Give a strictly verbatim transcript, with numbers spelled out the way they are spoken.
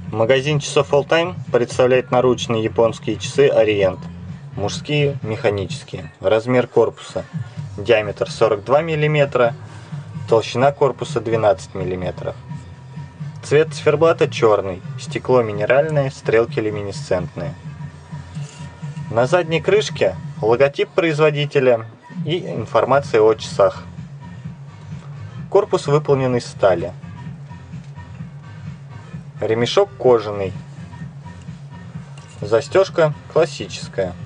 Магазин часов Alltime представляет наручные японские часы Orient. Мужские, механические. Размер корпуса. Диаметр сорок два миллиметра. Толщина корпуса двенадцать миллиметров. Цвет циферблата черный. Стекло минеральное, стрелки люминесцентные. На задней крышке логотип производителя и информация о часах. Корпус выполнен из стали. Ремешок кожаный. Застежка классическая.